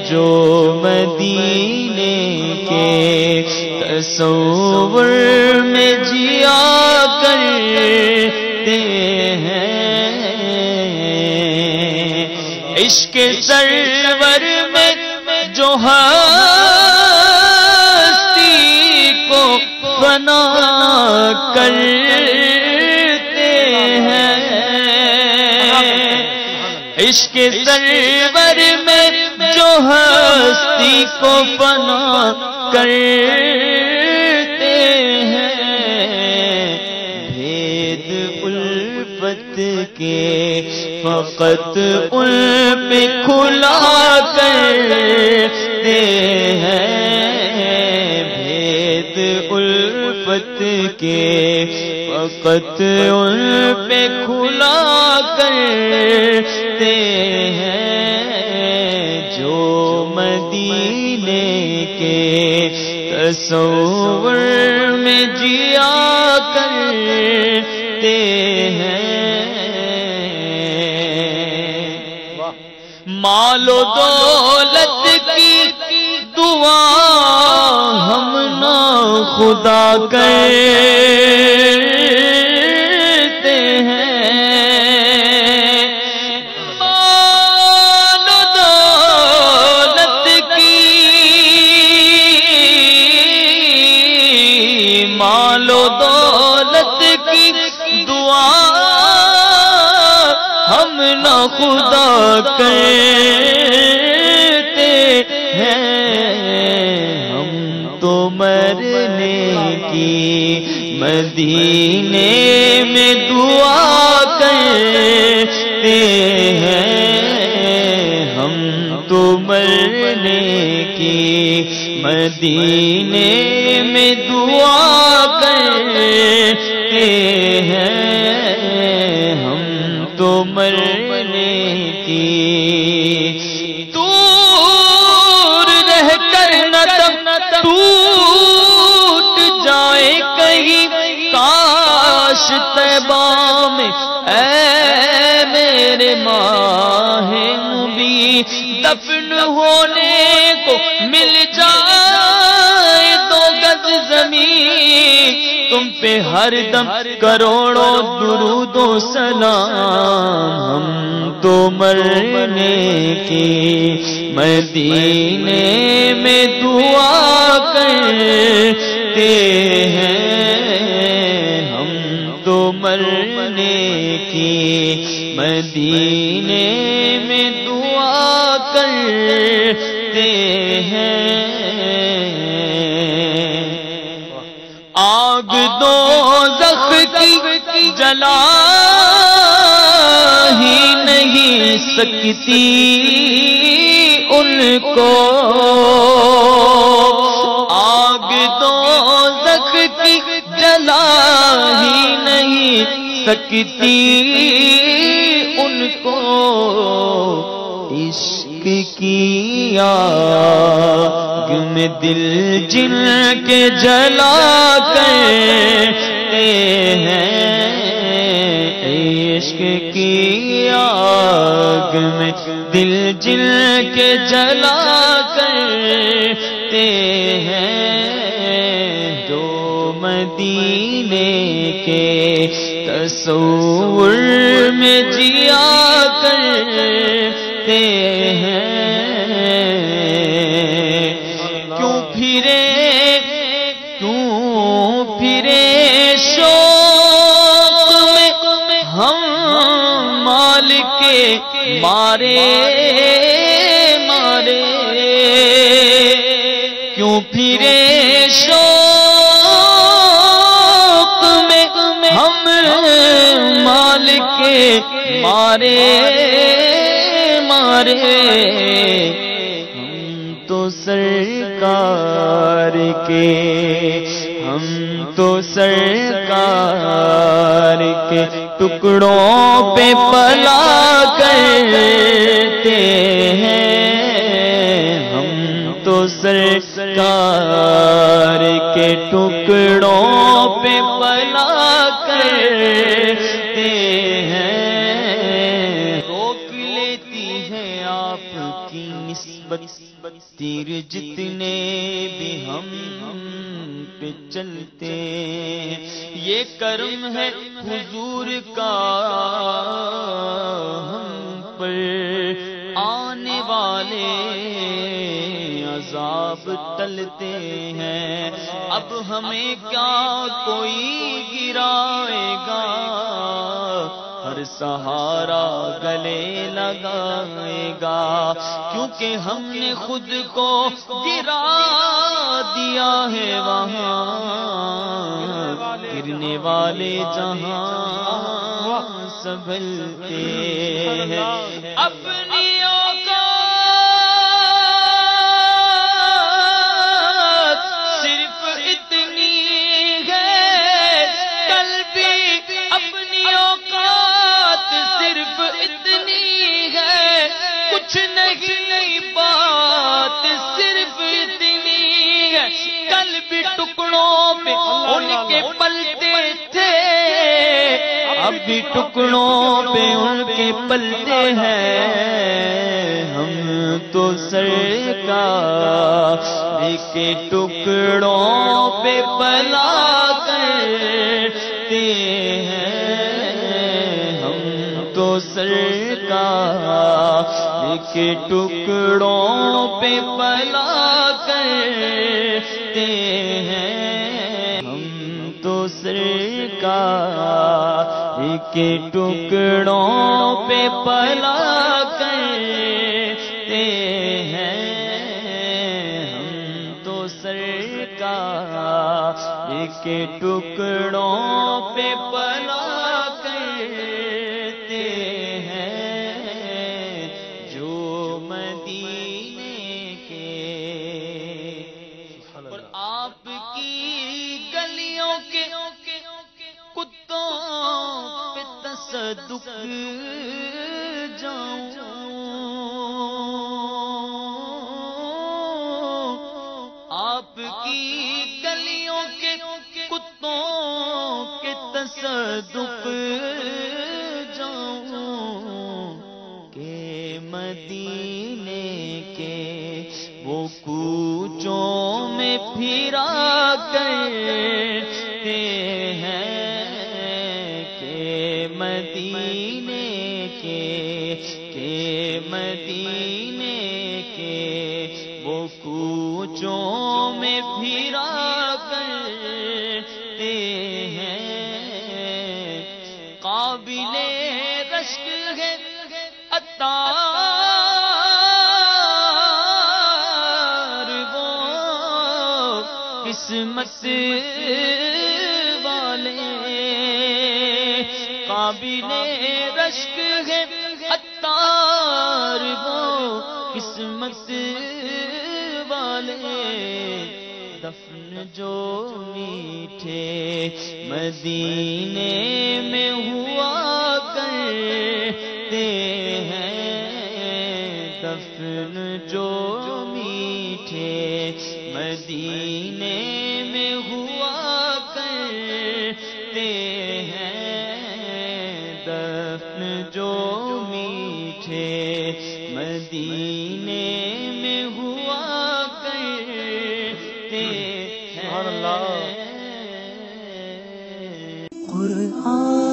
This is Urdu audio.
جو مدینے کے تصور میں جیا کرتے ہیں، عشق سرور میں جو ہستی کو فنا کرتے ہیں، عشق سرور میں جو ہستی کو فنا کرتے ہیں، بھید الفت کے فقط ان پہ کھلا کرتے ہیں، بھید الفت کے فقط ان پہ کھلا کرتے ہیں، جو مدینے کے تصور میں جیا کرتے ہیں۔ مال و دولت کی دعا ہم نہ خدا کرتے ہیں، مال و دولت کی، مال و دولت کی دعا ہم نہ خدا کرتے ہیں، ہم تو مرنے کی مدینے میں دعا کرتے ہیں، ہم تو مرنے کی مدینے میں دعا کرتے ہیں، ہم تو مرنے کی، دور رہ کر نہ ٹوٹ جائے کہیں کاش طیبہ میں، اے میرے ماہ مبین دفن ہونے کو مل جائے دو گز زمین، تم پہ ہر دم کروڑوں درود و سلام، ہم تو مرنے کی مدینے میں دعا کرتے ہیں، ہم تو مرنے کی مدینے میں دعا کرتے ہیں۔ آگ دوزخ کی جلا ہی نہیں سکتی ان کو، آگ دوزخ کی جلا ہی نہیں سکتی ان کو، عشق کی آگ میں دل جل کے جلا کرتے ہیں، عشق کی آگ میں دل جل کے جلا کرتے ہیں، جو مدینے کے تصور میں جیا کرتے ہیں، کیوں پھرے شوق میں ہم مالک کے مارے کیوں پھرے شوق میں ہم مالک کے مارے، ہم تو سرکار کے، ہم تو سرکار کے ٹکڑوں پہ پلا کرتے ہیں، ہم تو سرکار کے ٹکڑوں پہ پلا کرتے ہیں، روک لیتی ہے آپ کی نسبت تیر جتنے بھی ہم پہ چلتے یہ کرم ہے حضور کا ہم پر آنے والے عذاب ٹلتے ہیں اب ہمیں کیا کوئی گرائے گا ہر سہارا گلے لگائے گا کیونکہ ہم نے خود کو گرا دیا ہے وہاں گرنے والے جہاں سنبھلتے ہیں اپنی ان کے پلتے تھے اب بھی ٹکڑوں پہ ان کے پلتے ہیں ہم تو سرکار کے ٹکڑوں پہ پلا کرتے ہیں ہم تو سرکار کے ٹکڑوں پہ پلا کرتے ہیں سرکار کے ٹکڑوں پہ پلا کرتے ہیں ہم تو سرکار کے ٹکڑوں پہ پلا کرتے ہیں جو مدینے کے اور آپ کی گلیوں کے کتوں پہ تصدق جاؤں آپ کی گلیوں کے کتوں کے تصدق جاؤں کہ مدینے کے وہ کوچوں میں پھرا کرتے ہیں مدینے کے وہ کوچوں میں پھرا کرتے ہیں قابل رشک ہے عطار وہ قسمت والے قابل رشک ہے عطار وہ قسمت والے دفن جو میٹھے مدینے میں ہوا کرتے ہیں دفن جو میٹھے مدینے میں ہوا کرتے دفن جو میٹھے مدینے میں ہوا کرتے ہیں قرآن